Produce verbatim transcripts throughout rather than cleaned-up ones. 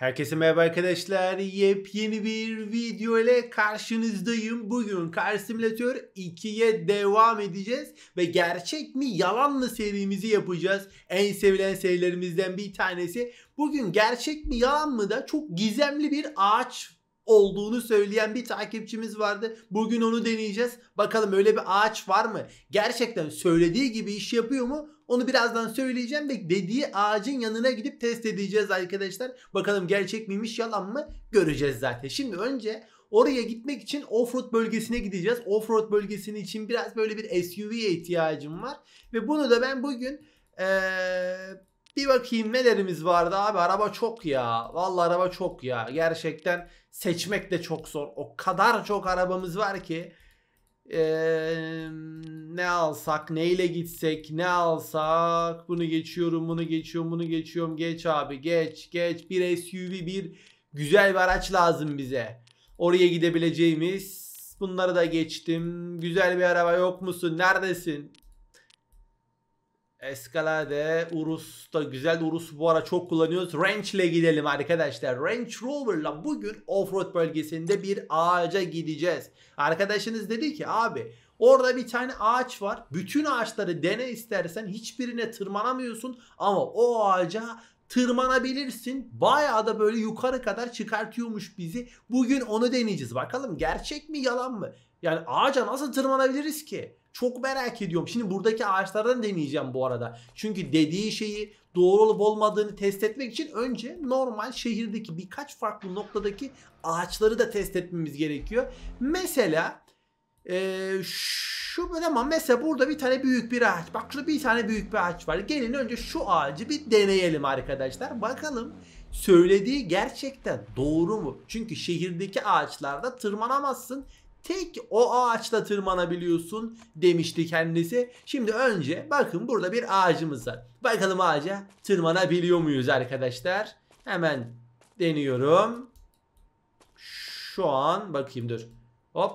Herkese merhaba arkadaşlar. Yepyeni bir video ile karşınızdayım. Bugün Car Simulator ikiye devam edeceğiz. Ve gerçek mi yalan mı serimizi yapacağız. En sevilen serilerimizden bir tanesi. Bugün gerçek mi yalan mı da çok gizemli bir ağaç olduğunu söyleyen bir takipçimiz vardı. Bugün onu deneyeceğiz. Bakalım öyle bir ağaç var mı? Gerçekten söylediği gibi iş yapıyor mu? Onu birazdan söyleyeceğim ve dediği ağacın yanına gidip test edeceğiz arkadaşlar. Bakalım gerçek miymiş yalan mı göreceğiz zaten. Şimdi önce oraya gitmek için offroad bölgesine gideceğiz. Offroad bölgesinin için biraz böyle bir S U V'ye ihtiyacım var. Ve bunu da ben bugün ee, bir bakayım nelerimiz vardı abi. Araba çok ya. Vallahi araba çok ya. Gerçekten seçmek de çok zor. O kadar çok arabamız var ki. Ee, ne alsak, neyle gitsek, ne alsak, bunu geçiyorum, bunu geçiyorum, bunu geçiyorum, geç abi, geç, geç, bir S U V, bir güzel bir araç lazım bize. Oraya gidebileceğimiz, bunları da geçtim, güzel bir araba yok musun, neredesin? Escalade, Urus da güzel. Urus bu ara çok kullanıyoruz. Range ile gidelim arkadaşlar. Range Rover'la bugün offroad bölgesinde bir ağaca gideceğiz. Arkadaşınız dedi ki abi orada bir tane ağaç var. Bütün ağaçları dene istersen, hiçbirine tırmanamıyorsun ama o ağaca tırmanabilirsin. Bayağı da böyle yukarı kadar çıkartıyormuş bizi. Bugün onu deneyeceğiz. Bakalım gerçek mi yalan mı? Yani ağaca nasıl tırmanabiliriz ki? Çok merak ediyorum. Şimdi buradaki ağaçlardan deneyeceğim bu arada. Çünkü dediği şeyi doğru olup olmadığını test etmek için önce normal şehirdeki birkaç farklı noktadaki ağaçları da test etmemiz gerekiyor. Mesela ee, şu ama mesela burada bir tane büyük bir ağaç. Bak şurada bir tane büyük bir ağaç var. Gelin önce şu ağacı bir deneyelim arkadaşlar. Bakalım söylediği gerçekten doğru mu? Çünkü şehirdeki ağaçlarda tırmanamazsın. Tek o ağaçla tırmanabiliyorsun demişti kendisi. Şimdi önce bakın burada bir ağacımız var. Bakalım ağaca tırmanabiliyor muyuz arkadaşlar? Hemen deniyorum. Şu an bakayım dur. Hop.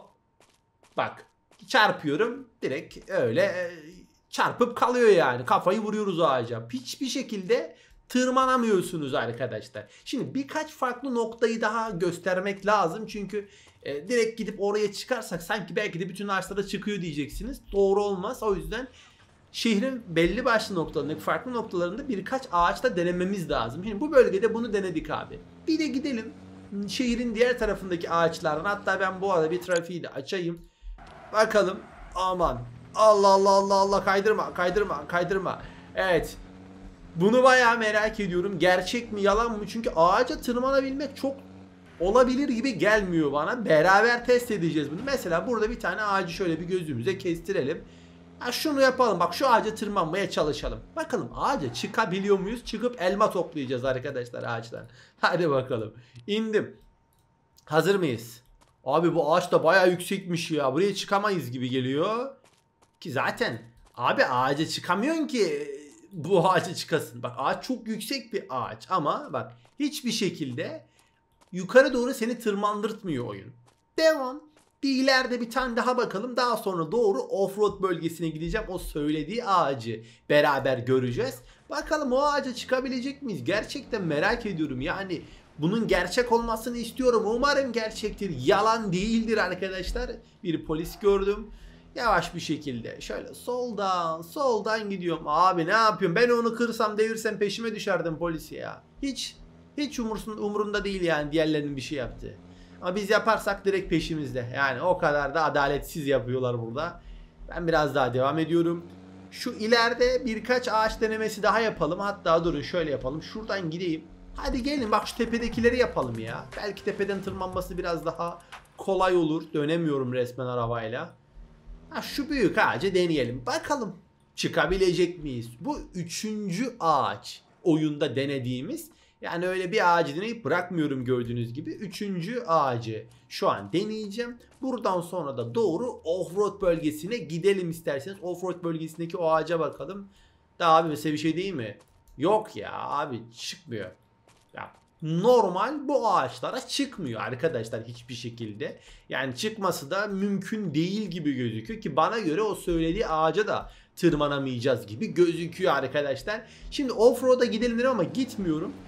Bak. Çarpıyorum. Direkt öyle çarpıp kalıyor yani. Kafayı vuruyoruz ağaca. Hiçbir şekilde tırmanamıyorsunuz arkadaşlar. Şimdi birkaç farklı noktayı daha göstermek lazım. Çünkü e, direkt gidip oraya çıkarsak sanki belki de bütün ağaçlara çıkıyor diyeceksiniz. Doğru olmaz. O yüzden şehrin belli başlı noktalarında, farklı noktalarında birkaç ağaçta denememiz lazım. Şimdi bu bölgede bunu denedik abi. Bir de gidelim şehrin diğer tarafındaki ağaçlardan. Hatta ben bu arada bir trafiği de açayım. Bakalım. Aman. Allah Allah Allah Allah, kaydırma kaydırma kaydırma. Evet. Bunu bayağı merak ediyorum. Gerçek mi yalan mı? Çünkü ağaca tırmanabilmek çok olabilir gibi gelmiyor bana. Beraber test edeceğiz bunu. Mesela burada bir tane ağacı şöyle bir gözümüze kestirelim. Ha, şunu yapalım. Bak şu ağaca tırmanmaya çalışalım. Bakalım ağaca çıkabiliyor muyuz? Çıkıp elma toplayacağız arkadaşlar ağaçtan. Hadi bakalım. İndim. Hazır mıyız? Abi bu ağaç da bayağı yüksekmiş ya. Buraya çıkamayız gibi geliyor. Ki zaten abi ağaca çıkamıyorsun ki bu ağaca çıkasın. Bak ağaç çok yüksek bir ağaç ama bak hiçbir şekilde yukarı doğru seni tırmandırtmıyor oyun. Devam. Bir ileride bir tane daha bakalım. Daha sonra doğru offroad bölgesine gideceğim. O söylediği ağacı beraber göreceğiz. Bakalım o ağaca çıkabilecek miyiz? Gerçekten merak ediyorum. Yani bunun gerçek olmasını istiyorum. Umarım gerçektir. Yalan değildir arkadaşlar. Bir polis gördüm. Yavaş bir şekilde şöyle soldan soldan gidiyorum. Abi ne yapıyorum? Ben onu kırsam devirsem peşime düşerdim polisi ya. Hiç hiç umursun, umurunda değil yani diğerlerinin bir şey yaptığı. Ama biz yaparsak direkt peşimizde. Yani o kadar da adaletsiz yapıyorlar burada. Ben biraz daha devam ediyorum. Şu ileride birkaç ağaç denemesi daha yapalım. Hatta durun şöyle yapalım. Şuradan gideyim. Hadi gelin bak şu tepedekileri yapalım ya. Belki tepeden tırmanması biraz daha kolay olur. Dönemiyorum resmen arabayla. Ha, şu büyük ağacı deneyelim. Bakalım çıkabilecek miyiz? Bu üçüncü ağaç oyunda denediğimiz. Yani öyle bir ağacı deneyip bırakmıyorum gördüğünüz gibi. Üçüncü ağacı şu an deneyeceğim. Buradan sonra da doğru offroad bölgesine gidelim isterseniz. Offroad bölgesindeki o ağaca bakalım. Daha abi mesela bir şey değil mi? Yok ya abi çıkmıyor. Ya normal bu ağaçlara çıkmıyor arkadaşlar hiçbir şekilde. Yani çıkması da mümkün değil gibi gözüküyor ki bana göre o söylediği ağaca da tırmanamayacağız gibi gözüküyor arkadaşlar. Şimdi offroad'a gidelim dedim ama gitmiyorum.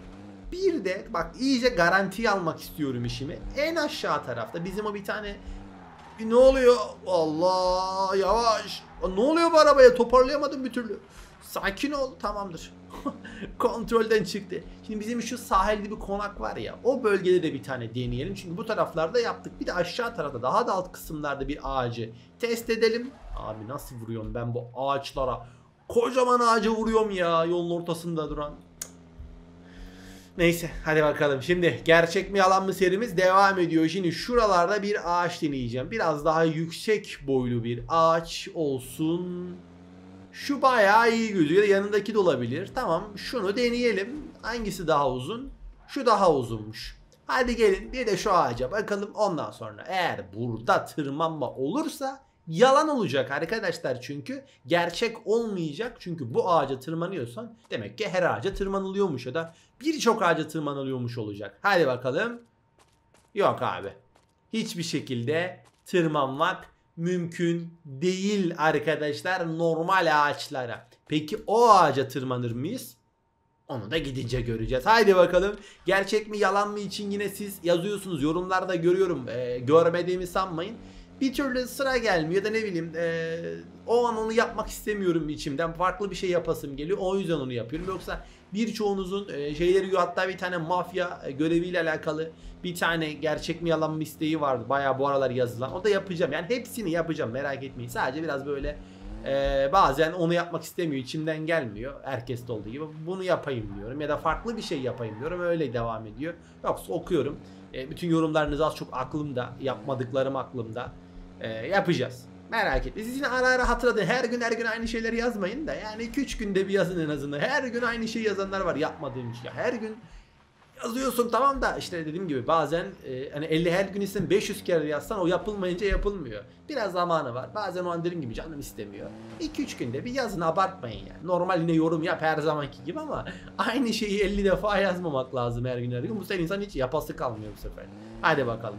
Bir de bak iyice garantiye almak istiyorum işimi. En aşağı tarafta bizim o bir tane ne oluyor? Allah yavaş. Ne oluyor bu arabaya? Toparlayamadım bir türlü. Sakin ol. Tamamdır. Kontrolden çıktı. Şimdi bizim şu sahilde bir konak var ya. O bölgede de bir tane deneyelim. Çünkü bu taraflarda yaptık. Bir de aşağı tarafta daha da alt kısımlarda bir ağacı test edelim. Abi nasıl vuruyorum ben bu ağaçlara? Kocaman ağaca vuruyorum ya. Yolun ortasında duran. Neyse hadi bakalım. Şimdi gerçek mi yalan mı serimiz devam ediyor. Şimdi şuralarda bir ağaç deneyeceğim. Biraz daha yüksek boylu bir ağaç olsun. Şu bayağı iyi gözüküyor. Yanındaki de olabilir. Tamam şunu deneyelim. Hangisi daha uzun? Şu daha uzunmuş. Hadi gelin bir de şu ağaca bakalım. Ondan sonra eğer burada tırmanma olursa yalan olacak arkadaşlar, çünkü gerçek olmayacak. Çünkü bu ağaca tırmanıyorsan demek ki her ağaca tırmanılıyormuş ya da birçok ağaca tırmanılıyormuş olacak. Hadi bakalım. Yok abi. Hiçbir şekilde tırmanmak mümkün değil arkadaşlar normal ağaçlara. Peki o ağaca tırmanır mıyız? Onu da gidince göreceğiz. Haydi bakalım. Gerçek mi yalan mı için yine siz yazıyorsunuz. Yorumlarda görüyorum. Ee, görmediğimi sanmayın. Bir türlü sıra gelmiyor da ne bileyim ee, o an onu yapmak istemiyorum içimden. Farklı bir şey yapasım geliyor. O yüzden onu yapıyorum. Yoksa birçoğunuzun e, şeyleri yiyor. Hatta bir tane mafya e, göreviyle alakalı bir tane gerçek mi yalan mı isteği vardı. Bayağı bu aralar yazılan. O da yapacağım. Yani hepsini yapacağım. Merak etmeyin. Sadece biraz böyle e, bazen onu yapmak istemiyor. İçimden gelmiyor. Herkeste olduğu gibi. Bunu yapayım diyorum. Ya da farklı bir şey yapayım diyorum. Öyle devam ediyor. Yoksa okuyorum. E, bütün yorumlarınız az çok aklımda. Yapmadıklarım aklımda. E, yapacağız. Merak etmeyin. Siz yine ara ara hatırlatın. Her gün her gün aynı şeyleri yazmayın da. Yani iki üç günde bir yazın en azından. Her gün aynı şeyi yazanlar var yapmadığım iş. Ya her gün yazıyorsun tamam da işte dediğim gibi bazen e, hani elli her gün isen beş yüz kere yazsan o yapılmayınca yapılmıyor. Biraz zamanı var. Bazen o an dediğim gibi canım istemiyor. iki üç günde bir yazın, abartmayın yani. Normal yine yorum yap her zamanki gibi ama aynı şeyi elli defa yazmamak lazım her gün her gün. Bu sefer insan hiç yapası kalmıyor bu sefer. Hadi bakalım.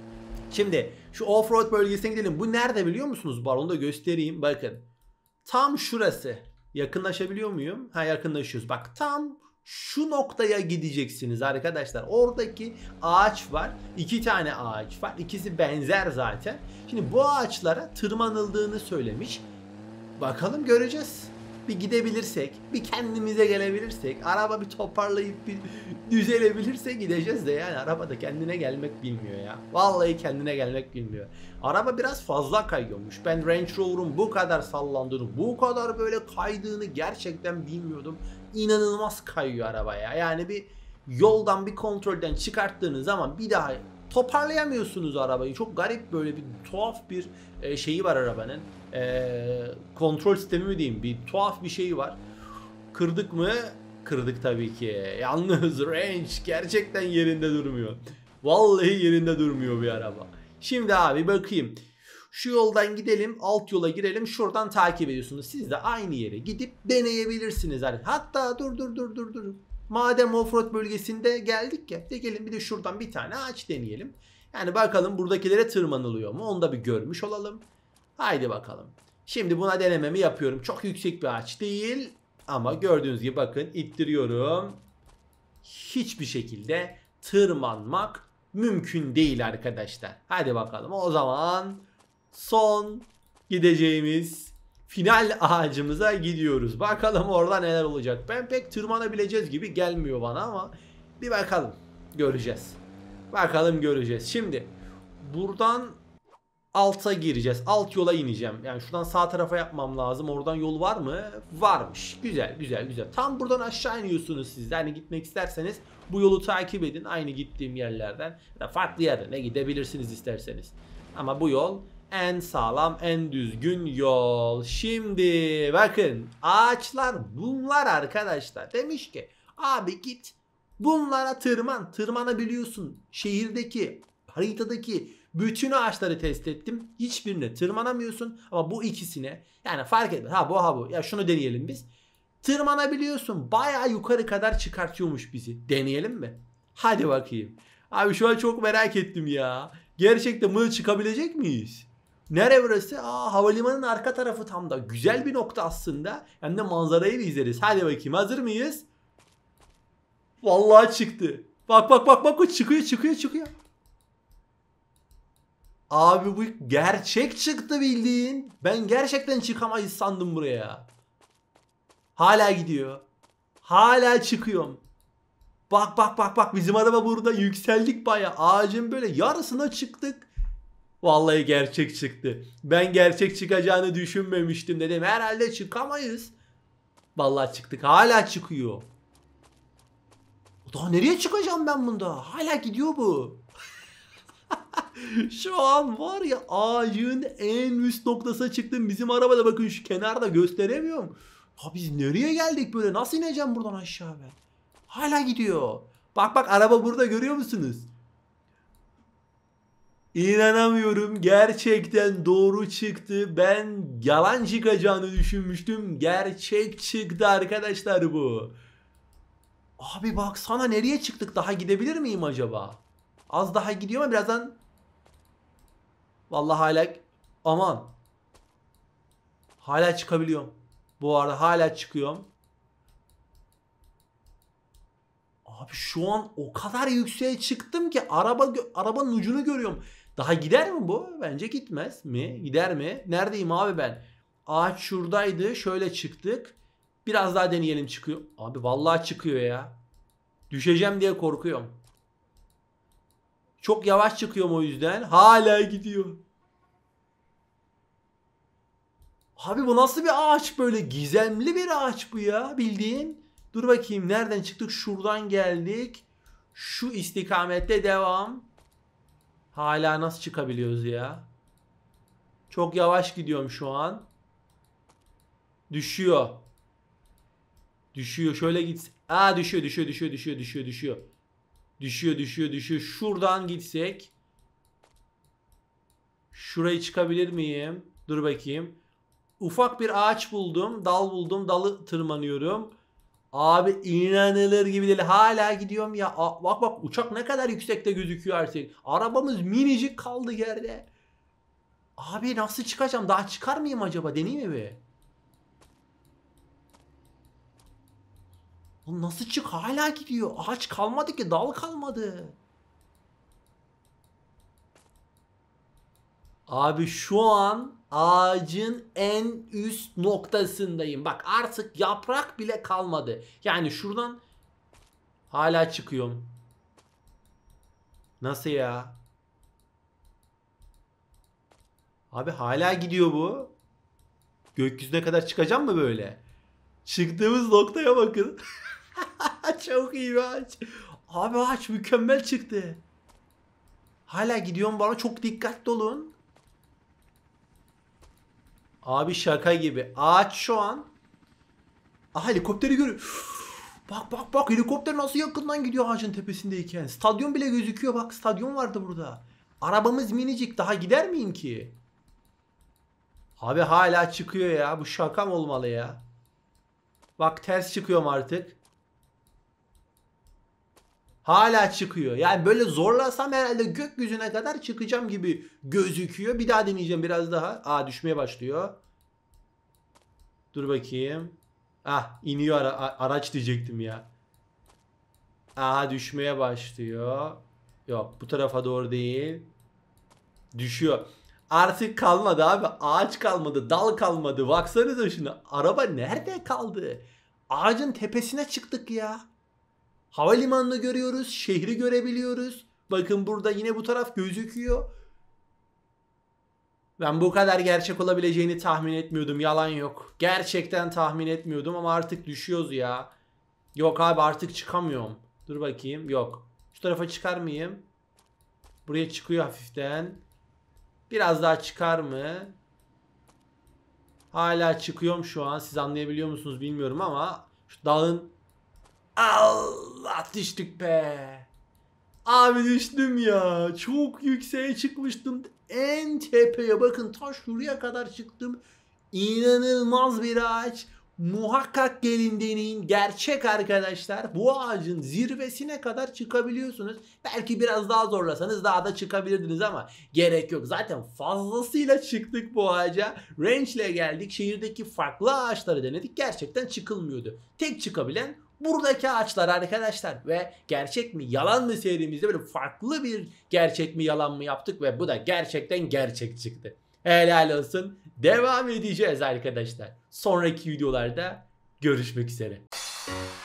Şimdi şu offroad bölgesine gidelim. Bu nerede biliyor musunuz? Bar onu da göstereyim. Bakın. Tam şurası. Yakınlaşabiliyor muyum? Ha yakınlaşıyoruz. Bak tam şu noktaya gideceksiniz arkadaşlar. Oradaki ağaç var. İki tane ağaç var. İkisi benzer zaten. Şimdi bu ağaçlara tırmanıldığını söylemiş. Bakalım göreceğiz. Bir gidebilirsek, bir kendimize gelebilirsek, araba bir toparlayıp bir düzelebilirse gideceğiz de yani araba da kendine gelmek bilmiyor ya. Vallahi kendine gelmek bilmiyor. Araba biraz fazla kayıyormuş. Ben Range Rover'un bu kadar sallandığını, bu kadar böyle kaydığını gerçekten bilmiyordum. İnanılmaz kayıyor araba ya. Yani bir yoldan bir kontrolden çıkarttığınız zaman bir daha toparlayamıyorsunuz arabayı. Çok garip böyle bir tuhaf bir e, şeyi var arabanın. E, kontrol sistemi mi diyeyim? Bir tuhaf bir şeyi var. Kırdık mı? Kırdık tabii ki. Yalnız Range gerçekten yerinde durmuyor. Vallahi yerinde durmuyor bir araba. Şimdi abi bakayım. Şu yoldan gidelim, alt yola girelim. Şuradan takip ediyorsunuz. Siz de aynı yere gidip deneyebilirsiniz. Hatta dur dur dur dur dur. Madem offroad bölgesinde geldik ya, de gelin bir de şuradan bir tane ağaç deneyelim. Yani bakalım buradakilere tırmanılıyor mu? Onu da bir görmüş olalım. Haydi bakalım. Şimdi buna denememi yapıyorum. Çok yüksek bir ağaç değil. Ama gördüğünüz gibi bakın ittiriyorum. Hiçbir şekilde tırmanmak mümkün değil arkadaşlar. Hadi bakalım. O zaman son gideceğimiz final ağacımıza gidiyoruz. Bakalım orada neler olacak. Ben pek tırmanabileceğiz gibi gelmiyor bana ama bir bakalım. Göreceğiz. Bakalım göreceğiz. Şimdi buradan alta gireceğiz. Alt yola ineceğim. Yani şuradan sağ tarafa yapmam lazım. Oradan yol var mı? Varmış. Güzel güzel güzel. Tam buradan aşağı iniyorsunuz siz. Yani gitmek isterseniz bu yolu takip edin. Aynı gittiğim yerlerden. Ya farklı yerden gidebilirsiniz isterseniz. Ama bu yol en sağlam, en düzgün yol. Şimdi bakın ağaçlar bunlar arkadaşlar. Demiş ki abi git bunlara tırman. Tırmanabiliyorsun. Şehirdeki, haritadaki bütün ağaçları test ettim. Hiçbirine tırmanamıyorsun. Ama bu ikisine yani fark etmez. Ha bu ha bu. Ya şunu deneyelim biz. Tırmanabiliyorsun. Bayağı yukarı kadar çıkartıyormuş bizi. Deneyelim mi? Hadi bakayım. Abi şu an çok merak ettim ya. Gerçekten bunu çıkabilecek miyiz? Nere burası? Aa, havalimanının arka tarafı tam da. Güzel bir nokta aslında. Hem de manzarayı da izleriz. Hadi bakayım hazır mıyız? Vallahi çıktı. Bak bak bak bak çıkıyor çıkıyor çıkıyor. Abi bu gerçek çıktı bildiğin. Ben gerçekten çıkamayız sandım buraya. Hala gidiyor. Hala çıkıyorum. Bak bak bak bak bizim araba burada yükseldik baya. Ağacın böyle yarısına çıktık. Vallahi gerçek çıktı. Ben gerçek çıkacağını düşünmemiştim dedim. Herhalde çıkamayız. Vallahi çıktık. Hala çıkıyor. Daha nereye çıkacağım ben bunda? Hala gidiyor bu. Şu an var ya ağacın en üst noktasına çıktım. Bizim arabada bakın şu kenarda gösteremiyorum. Ha biz nereye geldik böyle? Nasıl ineceğim buradan aşağı ben? Hala gidiyor. Bak bak araba burada görüyor musunuz? İnanamıyorum. Gerçekten doğru çıktı. Ben yalan çıkacağını düşünmüştüm. Gerçek çıktı arkadaşlar bu. Abi baksana nereye çıktık? Daha gidebilir miyim acaba? Az daha gidiyor ama birazdan... Vallahi hala... Aman. Hala çıkabiliyorum. Bu arada hala çıkıyorum. Abi şu an o kadar yükseğe çıktım ki araba arabanın ucunu görüyorum. Daha gider mi bu? Bence gitmez mi? Gider mi? Neredeyim abi ben? Ağaç şuradaydı. Şöyle çıktık. Biraz daha deneyelim çıkıyor. Abi vallahi çıkıyor ya. Düşeceğim diye korkuyorum. Çok yavaş çıkıyorum o yüzden. Hala gidiyor. Abi bu nasıl bir ağaç böyle? Gizemli bir ağaç bu ya bildiğin. Dur bakayım nereden çıktık? Şuradan geldik. Şu istikamette devam. Hala nasıl çıkabiliyoruz ya? Çok yavaş gidiyorum şu an. Düşüyor. Düşüyor. Şöyle git. Aa düşüyor, düşüyor, düşüyor, düşüyor, düşüyor, düşüyor. Düşüyor, düşüyor, düşüyor. Şuradan gitsek. Şurayı çıkabilir miyim? Dur bakayım. Ufak bir ağaç buldum. Dal buldum. Dalı tırmanıyorum. Abi inanılır gibi değil. Hala gidiyorum ya. Aa, bak bak uçak ne kadar yüksekte gözüküyor artık. Arabamız minicik kaldı yerde. Abi nasıl çıkacağım? Daha çıkar mıyım acaba? Deneyeyim mi bir? Oğlum nasıl çık? Hala gidiyor. Ağaç kalmadı ki. Dal kalmadı. Abi şu an ağacın en üst noktasındayım. Bak artık yaprak bile kalmadı. Yani şuradan hala çıkıyorum. Nasıl ya? Abi hala gidiyor bu. Gökyüzüne kadar çıkacağım mı böyle? Çıktığımız noktaya bakın. Çok iyi bir ağaç. Abi ağaç mükemmel çıktı. Hala gidiyorum bana çok dikkatli olun. Abi şaka gibi. Ağaç şu an. Aha helikopteri görüyor. Bak bak bak helikopter nasıl yakından gidiyor ağacın tepesindeyken. Stadyum bile gözüküyor bak stadyum vardı burada. Arabamız minicik daha gider miyim ki? Abi hala çıkıyor ya bu şaka mı olmalı ya? Bak ters çıkıyorum artık. Hala çıkıyor. Yani böyle zorlasam herhalde gökyüzüne kadar çıkacağım gibi gözüküyor. Bir daha deneyeceğim biraz daha. Aa düşmeye başlıyor. Dur bakayım. Ah iniyor ara araç diyecektim ya. Aha düşmeye başlıyor. Yok bu tarafa doğru değil. Düşüyor. Artık kalmadı abi. Ağaç kalmadı. Dal kalmadı. Baksanıza şuna. Araba nerede kaldı? Ağacın tepesine çıktık ya. Havalimanını görüyoruz. Şehri görebiliyoruz. Bakın burada yine bu taraf gözüküyor. Ben bu kadar gerçek olabileceğini tahmin etmiyordum. Yalan yok. Gerçekten tahmin etmiyordum ama artık düşüyoruz ya. Yok abi artık çıkamıyorum. Dur bakayım. Yok. Şu tarafa çıkar mıyım? Buraya çıkıyor hafiften. Biraz daha çıkar mı? Hala çıkıyorum şu an. Siz anlayabiliyor musunuz bilmiyorum ama şu dağın Allah düştük be. Abi düştüm ya. Çok yükseğe çıkmıştım. En tepeye bakın ta şuraya kadar çıktım. İnanılmaz bir ağaç. Muhakkak gelin deneyin. Gerçek arkadaşlar. Bu ağacın zirvesine kadar çıkabiliyorsunuz. Belki biraz daha zorlasanız daha da çıkabilirdiniz ama gerek yok. Zaten fazlasıyla çıktık bu ağaca. Range ile geldik. Şehirdeki farklı ağaçları denedik. Gerçekten çıkılmıyordu. Tek çıkabilen buradaki ağaçlar arkadaşlar. Ve gerçek mi yalan mı serimizde böyle farklı bir gerçek mi yalan mı yaptık ve bu da gerçekten gerçek çıktı. Helal olsun. Devam edeceğiz arkadaşlar. Sonraki videolarda görüşmek üzere.